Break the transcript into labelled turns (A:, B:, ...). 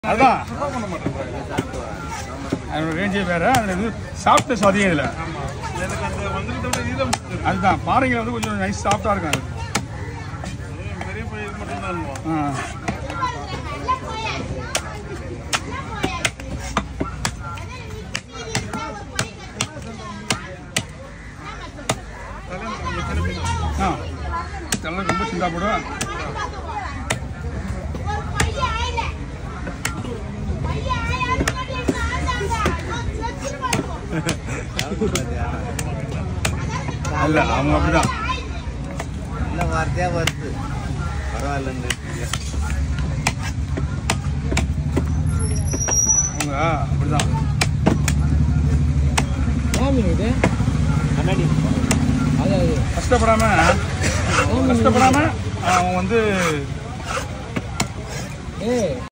A: அதான் அதோட ரேஞ்சே வேறு. அதில் இது சாஃப்ட்னஸ் அதிகம் இதில். அதுதான் பாறைங்க வந்து கொஞ்சம் நைஸ் சாஃப்டாக இருக்கும். அது
B: பெரிய பயிர் மட்டும்தான்.
A: இதெல்லாம் ரொம்ப சிந்தா போடும். அல்ல அவங்க அப்படிதான்
C: நல்ல வார்த்தையா வருது. பரவாயில்ல
A: அவங்க அப்படிதான். கஷ்டப்படாம அவன் வந்து